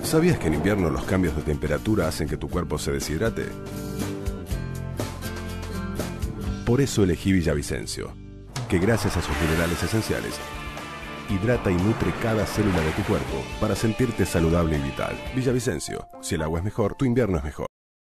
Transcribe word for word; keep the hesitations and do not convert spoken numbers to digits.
¿Sabías que en invierno los cambios de temperatura hacen que tu cuerpo se deshidrate? Por eso elegí Villavicencio, que gracias a sus minerales esenciales, hidrata y nutre cada célula de tu cuerpo para sentirte saludable y vital. Villavicencio, si el agua es mejor, tu invierno es mejor.